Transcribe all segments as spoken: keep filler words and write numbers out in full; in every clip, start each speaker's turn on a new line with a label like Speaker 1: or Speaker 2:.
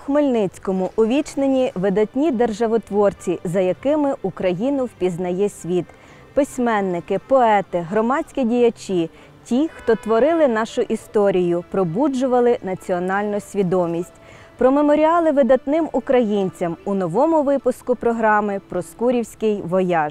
Speaker 1: Хмельницькому увічнені видатні державотворці, за якими Україну впізнає світ. Письменники, поети, громадські діячі – ті, хто творили нашу історію, пробуджували національну свідомість. Про меморіали видатним українцям у новому випуску програми «Проскурівський вояж».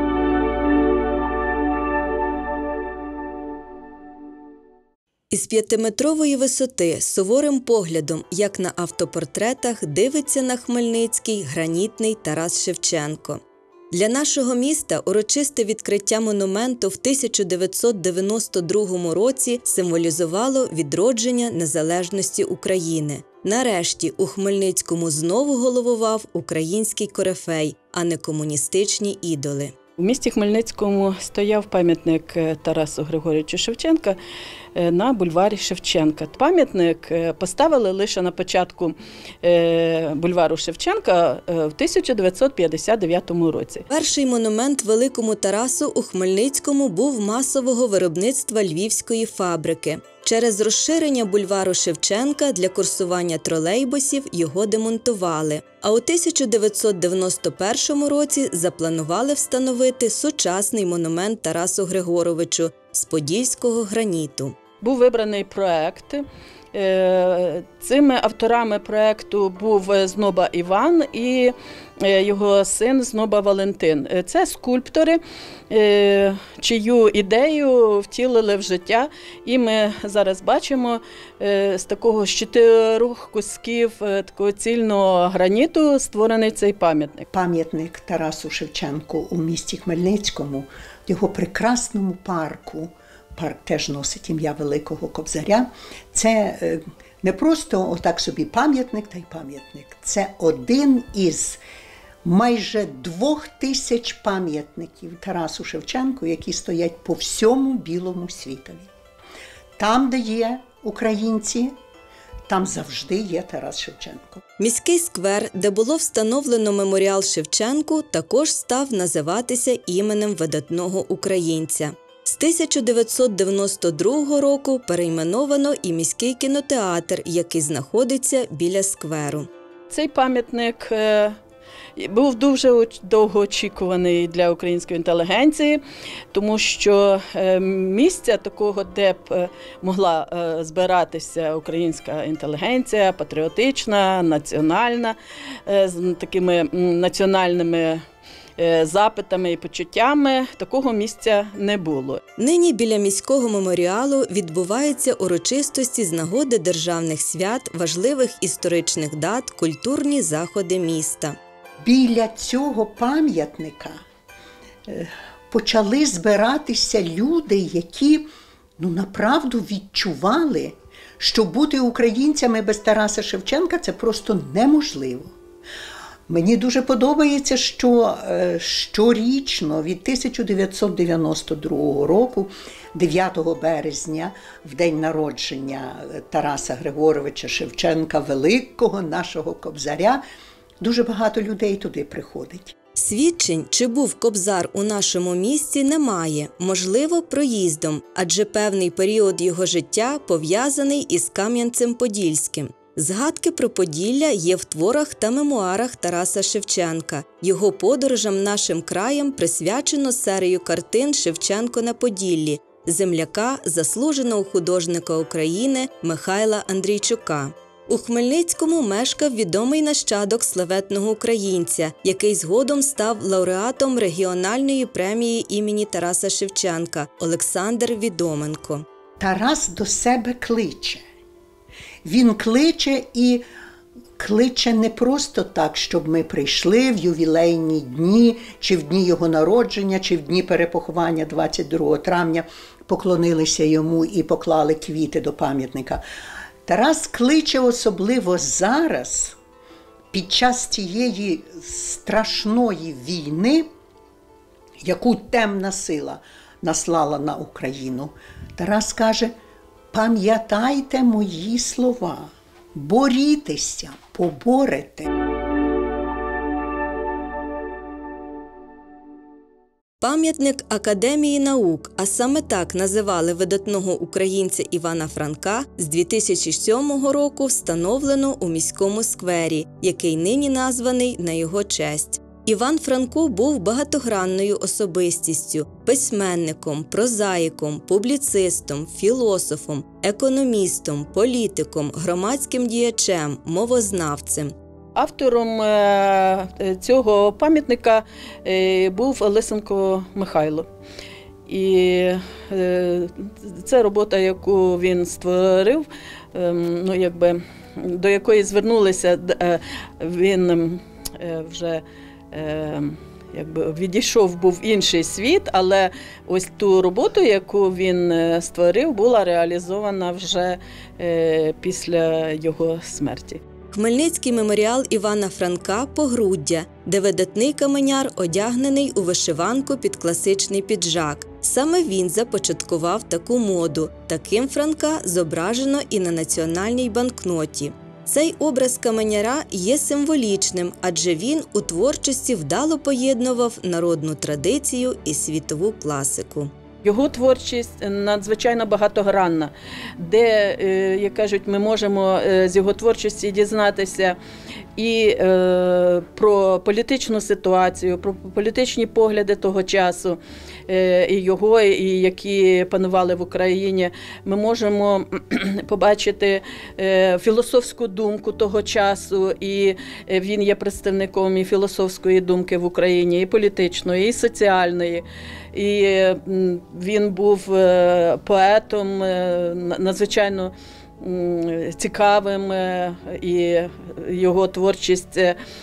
Speaker 1: Із п'ятиметрової висоти суворим поглядом, як на автопортретах, дивиться на Хмельницький гранітний Тарас Шевченко. Для нашого міста урочисте відкриття монументу в тисяча дев'ятсот дев'яносто другому році символізувало відродження незалежності України. Нарешті у Хмельницькому знову головував український корифей, а не комуністичні ідоли.
Speaker 2: У місті Хмельницькому стояв пам'ятник Тарасу Григоровичу Шевченка на бульварі Шевченка. Пам'ятник поставили лише на початку бульвару Шевченка в тисяча дев'ятсот п'ятдесят дев'ятому році.
Speaker 1: Перший монумент великому Тарасу у Хмельницькому був масового виробництва львівської фабрики. Через розширення бульвару Шевченка для курсування тролейбусів його демонтували, а у тисяча дев'ятсот дев'яносто першому році запланували встановити сучасний монумент Тарасу Григоровичу з подільського граніту.
Speaker 2: Був вибраний проект. Цими авторами проекту був Зноба Іван і його син Зноба Валентин. Це скульптори, чию ідею втілили в життя. І ми зараз бачимо з такого з чотирьох кусків такого цільного граніту створений цей пам'ятник.
Speaker 3: Пам'ятник Тарасу Шевченку у місті Хмельницькому, в його прекрасному парку. Парк теж носить ім'я Великого Кобзаря. Це не просто отак собі пам'ятник та й пам'ятник. Це один із майже двох тисяч пам'ятників Тарасу Шевченку, які стоять по всьому білому світові. Там, де є українці, там завжди є Тарас Шевченко.
Speaker 1: Міський сквер, де було встановлено меморіал Шевченку, також став називатися іменем видатного українця. З тисяча дев'ятсот дев'яносто другого року перейменовано і міський кінотеатр, який знаходиться біля скверу.
Speaker 2: Цей пам'ятник був дуже довгоочікуваний для української інтелігенції, тому що місця такого, де б могла збиратися українська інтелігенція, патріотична, національна, з такими національними запитами і почуттями, такого місця не було.
Speaker 1: Нині біля міського меморіалу відбуваються урочистості з нагоди державних свят, важливих історичних дат, культурні заходи міста.
Speaker 3: Біля цього пам'ятника почали збиратися люди, які ну, направду відчували, що бути українцями без Тараса Шевченка – це просто неможливо. Мені дуже подобається, що щорічно від тисяча дев'ятсот дев'яносто другого року, дев'ятого березня, в день народження Тараса Григоровича Шевченка, великого нашого кобзаря, дуже багато людей туди приходить.
Speaker 1: Свідчень, чи був кобзар у нашому місті, немає, можливо, проїздом, адже певний період його життя пов'язаний із Кам'янцем-Подільським. Згадки про Поділля є в творах та мемуарах Тараса Шевченка. Його подорожам нашим краєм присвячено серію картин «Шевченко на Поділлі» земляка, заслуженого художника України Михайла Андрійчука. У Хмельницькому мешкав відомий нащадок славетного українця, який згодом став лауреатом регіональної премії імені Тараса Шевченка Олександр Відоменко.
Speaker 3: Тарас до себе кличе. Він кличе і кличе не просто так, щоб ми прийшли в ювілейні дні, чи в дні його народження, чи в дні перепоховання двадцять другого травня, поклонилися йому і поклали квіти до пам'ятника. Тарас кличе особливо зараз, під час цієї страшної війни, яку темна сила наслала на Україну. Тарас каже: пам'ятайте мої слова, борітеся, поборете.
Speaker 1: Пам'ятник Академії наук, а саме так називали видатного українця Івана Франка, з дві тисячі сьомого року встановлено у міському сквері, який нині названий на його честь. Іван Франко був багатогранною особистістю, письменником, прозаїком, публіцистом, філософом, економістом, політиком, громадським діячем, мовознавцем.
Speaker 2: Автором цього пам'ятника був Лисенко Михайло. І це робота, яку він створив, ну, якби, до якої звернулися, він вже якби відійшов, був інший світ, але ось ту роботу, яку він створив, була реалізована вже після його смерті.
Speaker 1: Хмельницький меморіал Івана Франка «Погруддя», де видатний каменяр одягнений у вишиванку під класичний піджак. Саме він започаткував таку моду. Таким Франка зображено і на національній банкноті. Цей образ каменяра є символічним, адже він у творчості вдало поєднував народну традицію і світову класику.
Speaker 2: Його творчість надзвичайно багатогранна, де, як кажуть, ми можемо з його творчості дізнатися і про політичну ситуацію, про політичні погляди того часу, і його, і які панували в Україні. Ми можемо побачити філософську думку того часу, і він є представником і філософської думки в Україні, і політичної, і соціальної. І він був поетом надзвичайно цікавим, і його творчість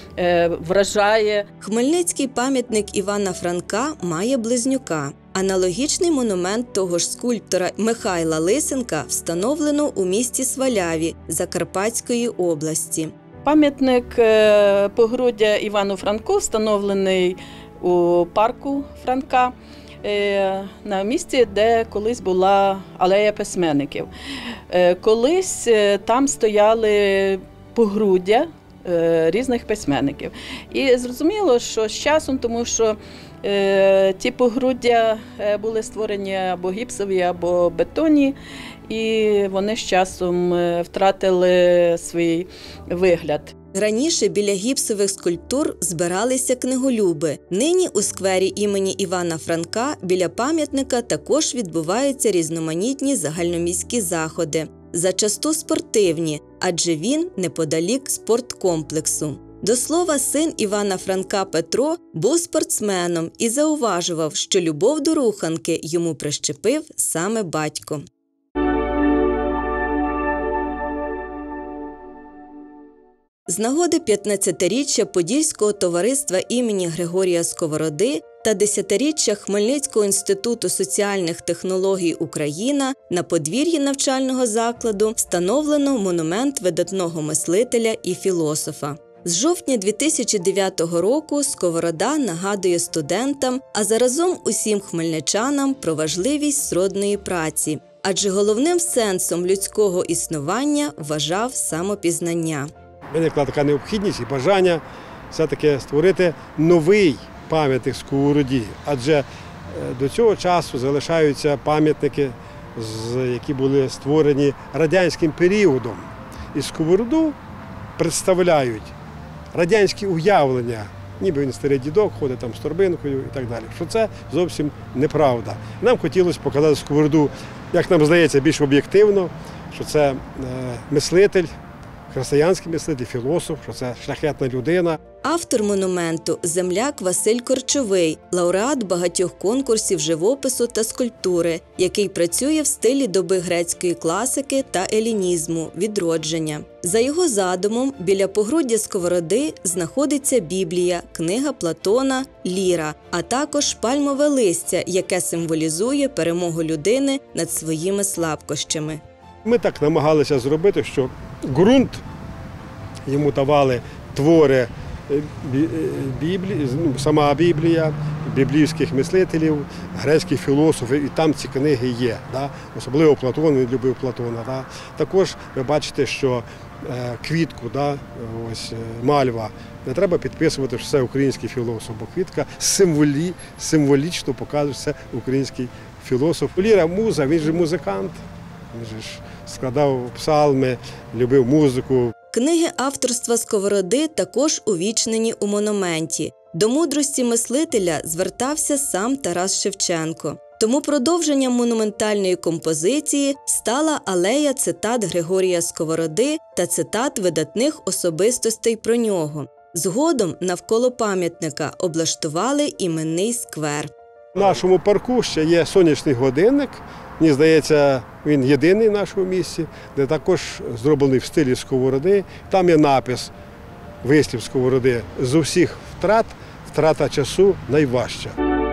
Speaker 2: вражає.
Speaker 1: Хмельницький пам'ятник Івана Франка має близнюка. Аналогічний монумент того ж скульптора Михайла Лисенка встановлено у місті Сваляві Закарпатської області.
Speaker 2: Пам'ятник Погруддя Івану Франку встановлений у парку Франка, на місці, де колись була алея письменників. Колись там стояли погруддя різних письменників. І зрозуміло, що з часом, тому що ті погруддя були створені або гіпсові, або бетонні, і вони з часом втратили свій вигляд.
Speaker 1: Раніше біля гіпсових скульптур збиралися книголюби. Нині у сквері імені Івана Франка біля пам'ятника також відбуваються різноманітні загальноміські заходи. Зачасту спортивні, адже він неподалік спорткомплексу. До слова, син Івана Франка Петро був спортсменом і зауважував, що любов до руханки йому прищепив саме батько. З нагоди п'ятнадцятиріччя Подільського товариства імені Григорія Сковороди та десятиріччя Хмельницького інституту соціальних технологій «Україна» на подвір'ї навчального закладу встановлено монумент видатного мислителя і філософа. З жовтня дві тисячі дев'ятого року Сковорода нагадує студентам, а заразом усім хмельничанам про важливість сродної праці, адже головним сенсом людського існування вважав самопізнання.
Speaker 4: Виникла така необхідність і бажання все-таки створити новий пам'ятник Сковороді, адже до цього часу залишаються пам'ятники, які були створені радянським періодом. І Сковороду представляють радянські уявлення, ніби він старий дідок, ходить там з торбинкою і так далі, що це зовсім неправда. Нам хотілося показати Сковороду, як нам здається, більш об'єктивно, що це мислитель, християнський мислитель, філософ, що це шляхетна людина.
Speaker 1: Автор монументу – земляк Василь Корчовий, лауреат багатьох конкурсів живопису та скульптури, який працює в стилі доби грецької класики та елінізму – відродження. За його задумом, біля погруддя Сковороди знаходиться Біблія, книга Платона, ліра, а також пальмове листя, яке символізує перемогу людини над своїми слабкощами.
Speaker 4: Ми так намагалися зробити, що ґрунт йому давали твори Біблії, сама Біблія, біблійських мислителів, грецьких філософів, і там ці книги є. Да? Особливо Платон, він любив Платона. Да? Також ви бачите, що квітку, да? Ось, мальва, Не треба підписувати, що це український філософ, бо квітка символі, символічно показує, що це український філософ. Ліра – муза, він же музикант, він же складав псалми, любив музику.
Speaker 1: Книги авторства Сковороди також увічнені у монументі. До мудрості мислителя звертався сам Тарас Шевченко. Тому продовженням монументальної композиції стала алея цитат Григорія Сковороди та цитат видатних особистостей про нього. Згодом навколо пам'ятника облаштували іменний сквер.
Speaker 4: В нашому парку ще є сонячний годинник. Мені здається, він єдиний в нашому місті, де також зроблений в стилі Сковороди. Там є напис, вислів Сковороди: з усіх втрат втрата часу найважча.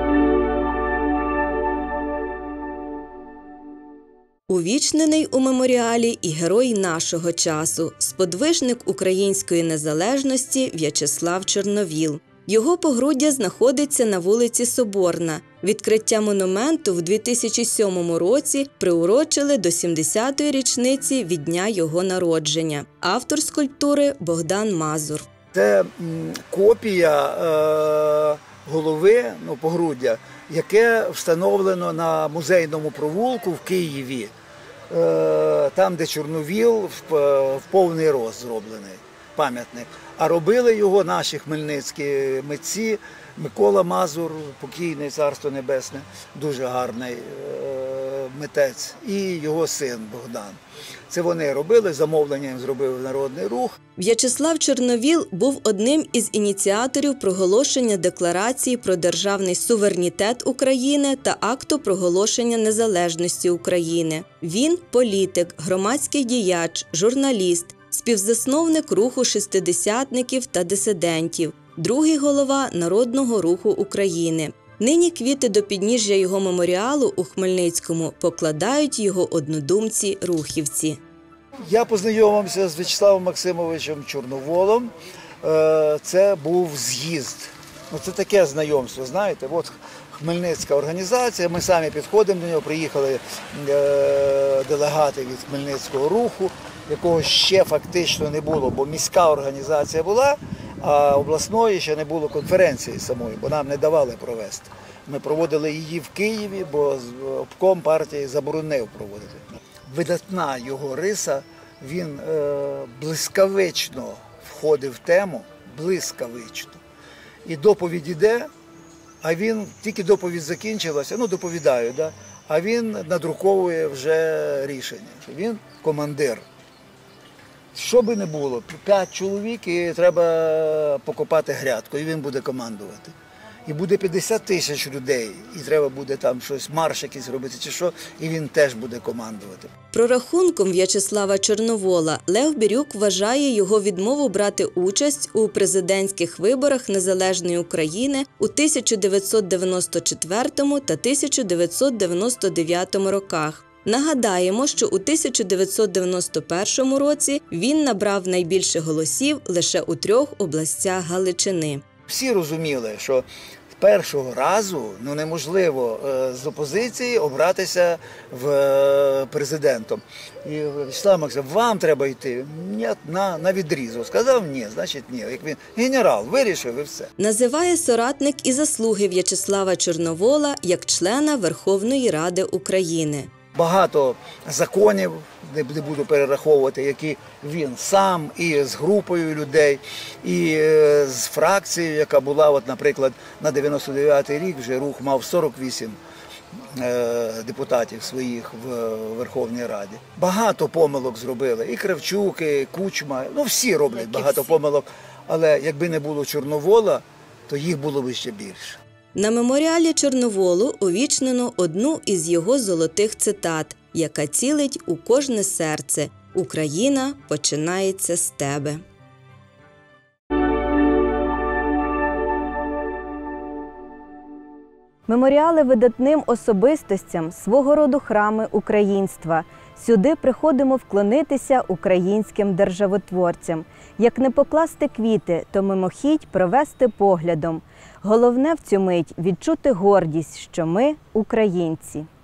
Speaker 1: Увічнений у меморіалі і герой нашого часу – сподвижник української незалежності В'ячеслав Чорновіл. Його погруддя знаходиться на вулиці Соборна. Відкриття монументу в дві тисячі сьомому році приурочили до сімдесятої річниці від дня його народження. Автор скульптури – Богдан Мазур.
Speaker 5: Це копія е, голови, ну, погруддя, яке встановлено на Музейному провулку в Києві, е, там, де Чорновіл в, в повний рост зроблений пам'ятник. А робили його наші хмельницькі митці. Микола Мазур, покійний, царство небесне, дуже гарний е, митець, і його син Богдан. Це вони робили, замовлення їм зробив Народний Рух.
Speaker 1: В'ячеслав Чорновіл був одним із ініціаторів проголошення Декларації про державний суверенітет України та Акту проголошення незалежності України. Він – політик, громадський діяч, журналіст, співзасновник руху шестидесятників та дисидентів, другий голова Народного Руху України. Нині квіти до підніжжя його меморіалу у Хмельницькому покладають його однодумці-рухівці.
Speaker 5: Я познайомився з В'ячеславом Максимовичем Чорноволом. Це був з'їзд. Ну, це таке знайомство, знаєте. От Хмельницька організація, ми самі підходимо до нього, приїхали делегати від Хмельницького руху, якого ще фактично не було, бо міська організація була, а обласної ще не було конференції самої, бо нам не давали провести. Ми проводили її в Києві, бо обком партії заборонив проводити. Видатна його риса, він е, блискавично входив в тему, блискавично. І доповідь іде, а він, тільки доповідь закінчилася, ну доповідаю, да? А він надруковує вже рішення, що він командир. Що би не було, п'ять чоловік і треба покопати грядку, і він буде командувати. І буде п'ятдесят тисяч людей, і треба буде там щось, марш якийсь робити чи що, і він теж буде командувати.
Speaker 1: Прорахунком В'ячеслава Чорновола Лев Бірюк вважає його відмову брати участь у президентських виборах Незалежної України у тисяча дев'ятсот дев'яносто четвертому та тисяча дев'ятсот дев'яносто дев'ятому роках. Нагадаємо, що у тисяча дев'ятсот дев'яносто першому році він набрав найбільше голосів лише у трьох областях Галичини.
Speaker 5: Всі розуміли, що з першого разу ну, неможливо з опозиції обратися в президентом. І В'ячеслав Максимович, вам треба йти? Ні, на, на відрізу. Сказав ні, значить ні. Як він генерал, вирішив і все.
Speaker 1: Називає соратник і заслуги В'ячеслава Чорновола як члена Верховної Ради України.
Speaker 5: Багато законів, не буду перераховувати, які він сам і з групою людей, і з фракцією, яка була, от, наприклад, на дев'яносто дев'ятий рік вже рух мав сорок вісім депутатів своїх в Верховній Раді. Багато помилок зробили, і Кравчук, і Кучма, ну всі роблять багато помилок, але якби не було Чорновола, то їх було б ще більше.
Speaker 1: На меморіалі Чорноволу увічнено одну із його золотих цитат, яка цілить у кожне серце: «Україна починається з тебе». Меморіали видатним особистостям – свого роду храми українства. Сюди приходимо вклонитися українським державотворцям. Як не покласти квіти, то мимохідь провести поглядом. Головне в цю мить – відчути гордість, що ми – українці.